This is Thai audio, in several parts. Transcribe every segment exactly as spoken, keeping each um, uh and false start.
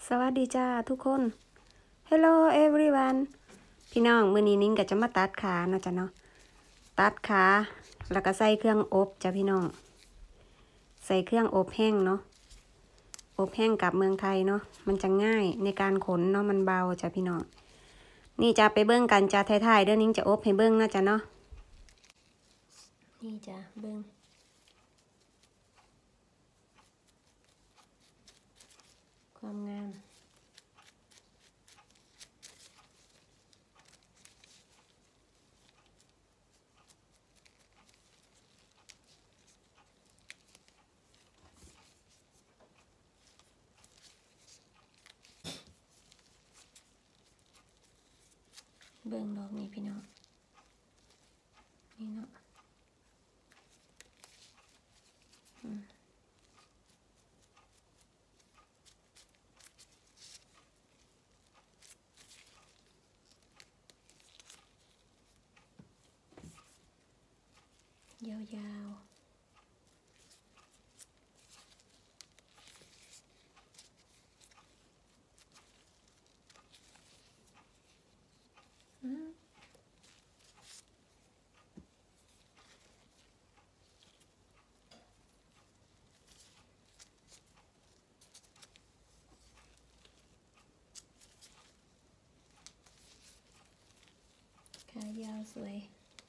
สวัสดีจ้าทุกคน Hello everyone พี่น้องมื้อนี้นิ้งก็จะมาตัดขาเนาะจ้ะเนาะตัดขาแล้วก็ใส่เครื่องอบจ้ะพี่น้องใส่เครื่องอบแห้งเนาะอบแห้งกับเมืองไทยเนาะมันจะง่ายในการขนเนาะมันเบาจ้ะพี่น้องนี่จะไปเบิ้งกันจ้าท้ายๆเดี๋ยวนิ้งจะอบให้เบิ้งนะจ้ะเนาะนี่จ้ะเบิ้งความงามเบิ่งดอกนี้พี่น้องนี่เนาะยาวๆขายาวสวย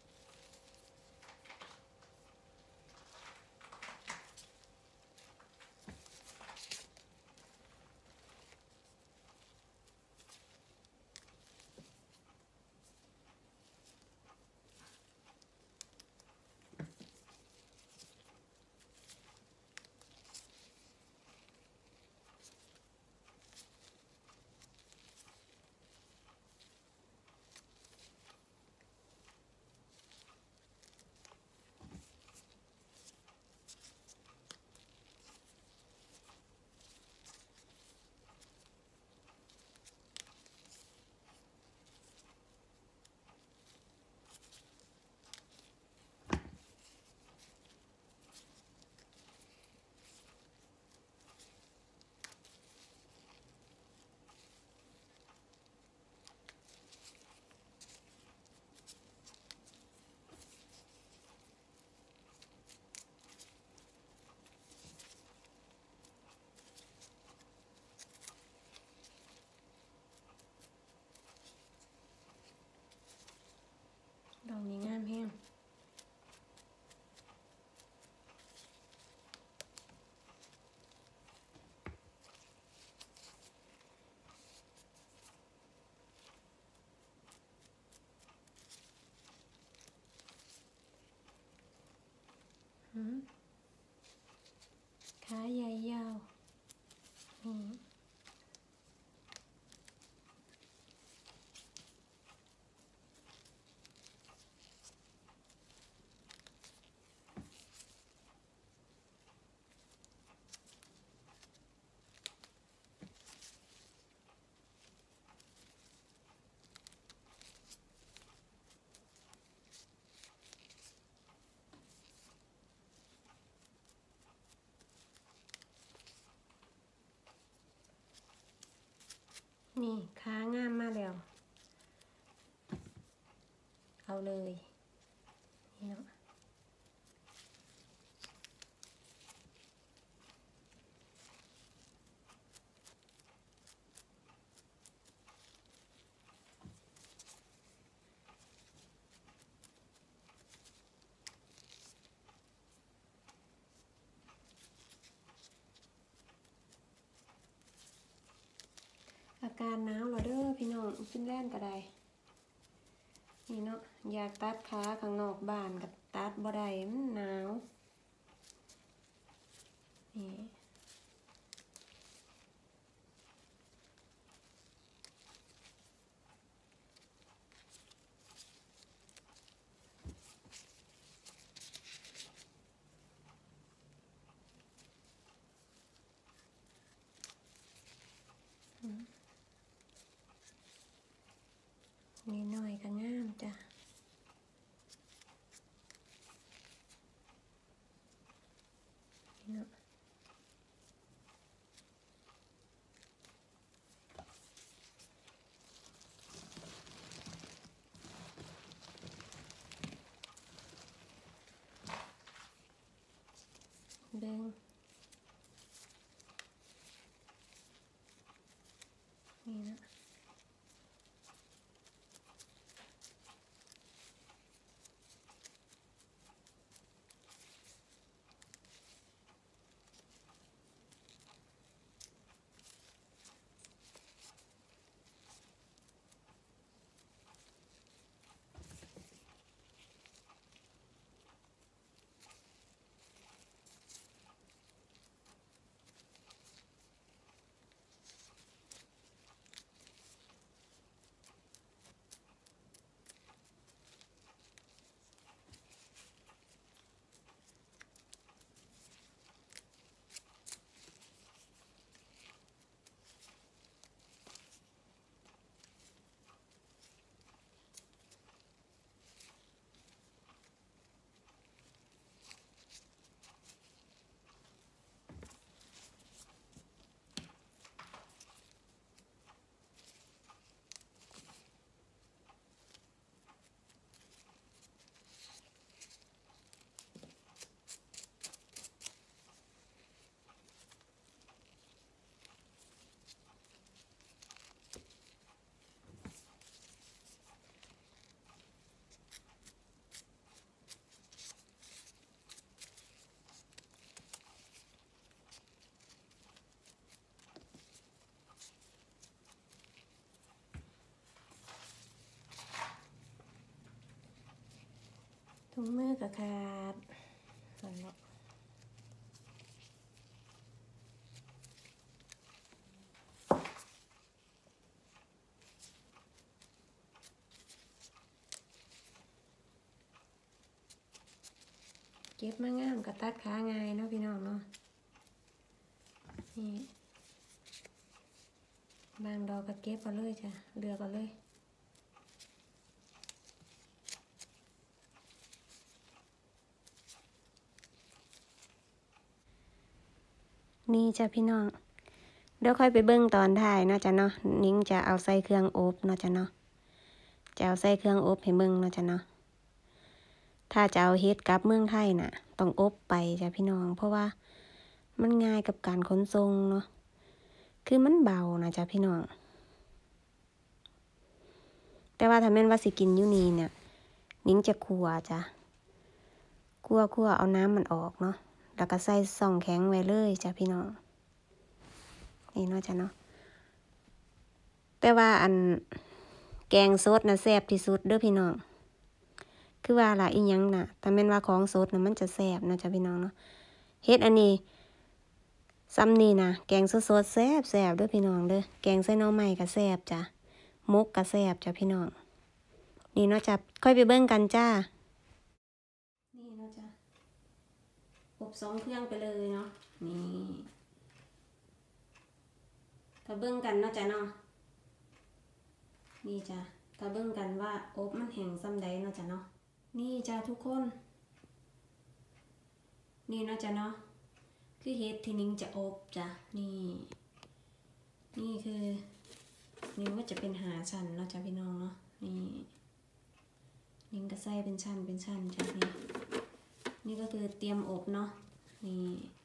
ดอกนี้งามแห้งขาใหญ่ยาวนี่นี่ขางามมากแล้วเอาเลยนี่เนาะอาการหนาวเหรอเด้อพี่น้องฟินแลนด์ก็ได้นี่เนาะอยากตัดขาข้างนอกบ้านกับตัดบ่ได้มันหนาวนี่นี่หน่อยก็งามจ้ะนี่เนาะนี่นะถุงมือกับขาดนั่นแหละเก็บมางามกับตัดขาง่ายเนาะพี่น้องเนาะนี่บางดอกก็เก็บเอาเลยจ้ะเลือกเอาเลยนี่จ้ะพี่น้องเดี๋ยวค่อยไปเบิ้งตอนถ่ายเนาะจ้ะเนาะนิ้งจะเอาใส่เครื่องอบเนาะจ้ะเนาะจะเอาใส่เครื่องอบให้เบิ้งเนาะจ้ะเนาะถ้าจะเอาเฮ็ดกลับเมืองไทยน่ะต้องอบไปจ้ะพี่น้องเพราะว่ามันง่ายกับการขนส่งเนาะคือมันเบานะจ้ะพี่น้องแต่ว่าถ้าแม่นว่าสิกินอยู่นี่เนี่ยนิ้งจะคั่วจ้ะคั่วคั่วเอาน้ำมันออกเนาะแล้วก็ใส่ซ่องแข็งไว้เลยจ้ะพี่น้องนี่เนาะจ้ะเนาะแต่ว่าอันแกงสดน่ะแซ่บที่สุดเด้อพี่น้องคือว่าล่ะอีหยังน่ะถ้าแม่นว่าของสดน่ะมันจะแซ่บนะจ้ะพี่น้องเนาะเฮ็ดอันนี้ซ้ำนี่นะแกงสดๆแซ่บแซ่บเด้อพี่น้องเด้อแกงใส่หน่อไม้ก็แซ่บจ้ะหมกก็แซ่บจ้ะพี่น้องนี่เนาะจ้ะค่อยไปเบิ่งกันจ้านี่เนาะจ้ะอบสองเครื่องไปเลยเนาะนี่ก็เบิ่งกันเนาะจ้ะเนาะนี่จ้ะก็เบิ่งกันว่าอบมันแห้งซ้ำใดเนาะจ้ะเนาะนี่จ้ะทุกคนนี่เนาะจ้ะเนาะคือเฮ็ดที่นิ้งจะอบจ้ะนี่นี่คือนิ้งก็จะเป็นหาชั้นเนาะจ้ะพี่น้องเนาะนี่นิ้งก็ใส่เป็นชั้นเป็นชั้นจ้ะนี่นี่ก็คือเตรียมอบเนาะนี่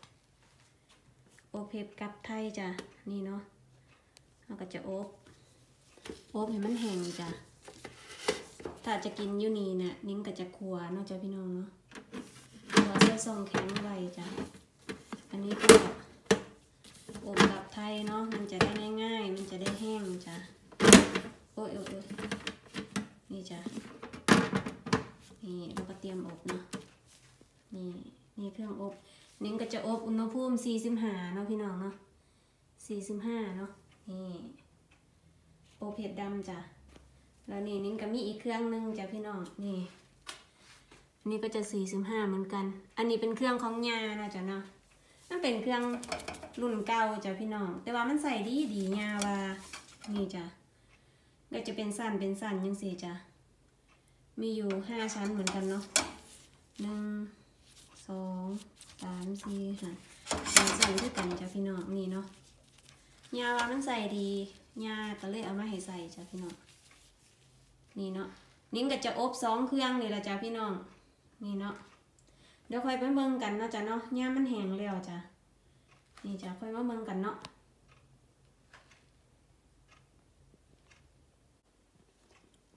อบเห็ดกับไทยจ้ะนี่เนาะเราก็จะอบอบให้มันแห้งจ้ะถ้าจะกินอยู่นี่เนี่ยนิ้งก็จะคั่วเนาะจ้ะพี่น้องเนาะเราใส่ซองแข็งไว้จ้ะอันนี้ก็อบกับไทยเนาะมันจะได้ง่ายๆมันจะได้แห้งจ้ะโอ้ยโอ้ยนี่จ้ะนี่เราก็เตรียมอบเนาะนี่นี่เครื่องอบนิ้งก็จะอบอุณหภูมิสี่สิบห้าเนาะพี่น้องเนาะสี่สิบห้าเนาะนี่อบเห็ดดำจ้ะแล้วนี่นิ้งก็มีอีกเครื่องนึงจ้ะพี่น้องนี่นี่ก็จะสี่สิบห้าเหมือนกันอันนี้เป็นเครื่องของยาเนาะจ้ะเนาะมันเป็นเครื่องรุ่นเก่าจ้ะพี่น้องแต่ว่ามันใส่ดีดียาว่านี่จ้ะก็จะเป็นสั้นเป็นสั้นยังสี่จ้ะมีอยู่ห้าชั้นเหมือนกันเนาะหนึ่งสองสามสี่ห้าเป็นสั้นด้วยกันจ้ะพี่น้องนี่เนาะยาว่ามันใส่ดียาก็เลยเอามาให้ใส่จ้ะพี่น้องนี่เนาะนิ้งก็จะอบสองเครื่องนี่แหละจ้ะพี่น้องนี่เนาะเดี๋ยวค่อยไปเบิ่งกันเนาะจ้ะเนาะยามันแห้งแล้วจ้ะนี่จ้ะค่อยมาเบิ่งกันเนาะ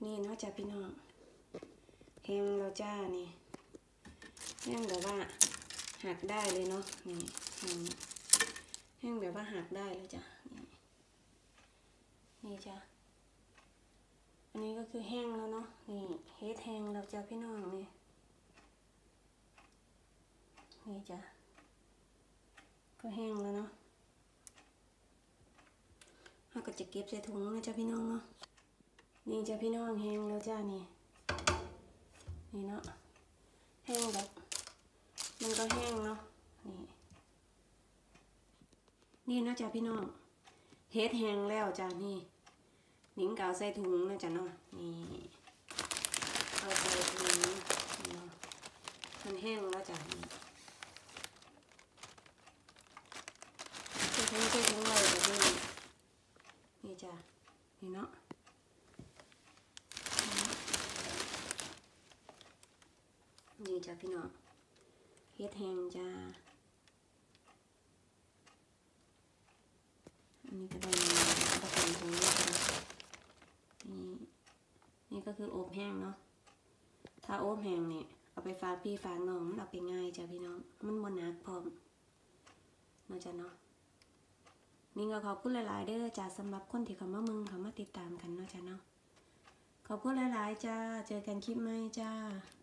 นี่เนาะจ้ะพี่น้องแห้งแล้วจ้านี่แห้งแบบว่าหักได้เลยเนาะนี่แห้งแบบว่าหักได้เลยจ้ะนี่นี่จ้ะอันนี้ก็คือแห้งแล้วเนาะนี่เฮ็ดแห้งแล้วจ้ะพี่น้องนี่นี่จ้ะก็แห้งแล้วเนาะเราก็จะเก็บใส่ถุงนะจ้ะพี่น้องเนาะนี่จ้ะพี่น้องแห้งแล้วจ้านี่นี่เนาะแห้งแบบมันก็แห้งเนาะนี่นี่นะจ้ะพี่น้องเฮ็ดแห้งแล้วจ้ะนี่นิ้งกาวใส่ถุงนะจ้ะเนาะนี่เอาใส่ถุงเนาะมันแห้งแล้วจ้ะนี่ใส่ถุงใส่ถุงเลยจ้ะพี่นี่จ้ะนี่เนาะนี่จ้ะพี่น้องเฮ็ดแห้งจ้าอันนี้ก็ได้ผสมถุงด้วยจ้ะนี่นี่ก็คืออบแห้งเนาะถ้าอบแห้งเนี่ยเอาไปฝากพี่ฝากน้องมันเอาไปง่ายจ้ะพี่น้องมันบ่หนักพร้อมเนาะจ้ะเนาะนี่ก็ขอบคุณหลายๆเด้อจ้าสำหรับคนที่เข้ามาเมืองเข้ามาติดตามกันเนาะจ้าเนาะขอบคุณหลายๆจ้าเจอกันคลิปใหม่จ้า